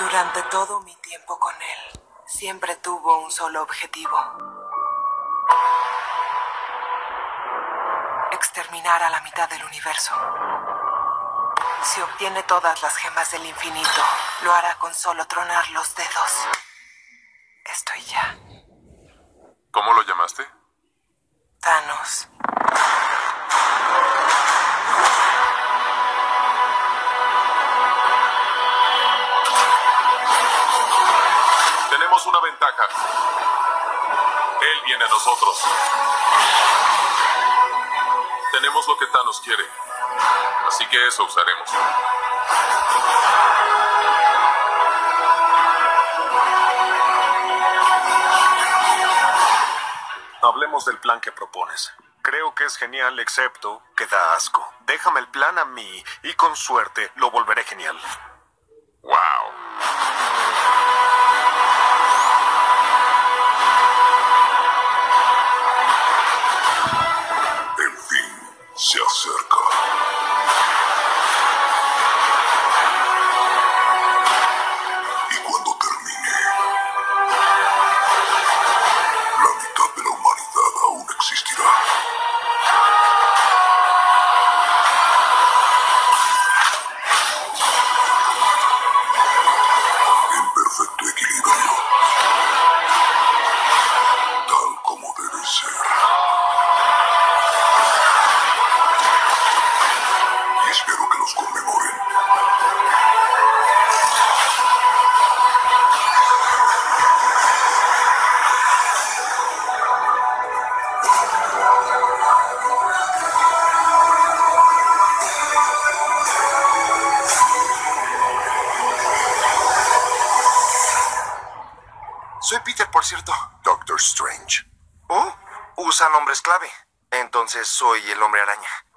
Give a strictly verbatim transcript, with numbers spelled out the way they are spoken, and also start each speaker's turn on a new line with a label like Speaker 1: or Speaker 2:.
Speaker 1: Durante todo mi tiempo con él, siempre tuvo un solo objetivo: exterminar a la mitad del universo. Si obtiene todas las gemas del infinito, lo hará con solo tronar los dedos. Estoy ya.
Speaker 2: ¿Cómo lo llamaste?
Speaker 1: Thanos.
Speaker 2: Tenemos una ventaja. Él viene a nosotros. Tenemos lo que Thanos quiere. Así que eso usaremos.
Speaker 3: Hablemos del plan que propones. Creo que es genial, excepto que da asco. Déjame el plan a mí y con suerte lo volveré genial.
Speaker 2: ¡Wow!
Speaker 4: El fin se acerca. Y cuando termine, la mitad de la humanidad aún existirá. En perfecto equilibrio. Tal como debe ser. Y espero que los conmemoren.
Speaker 5: Soy Peter, por cierto.
Speaker 4: Doctor Strange.
Speaker 5: ¿Oh? Usa nombres clave. Entonces soy el Hombre Araña.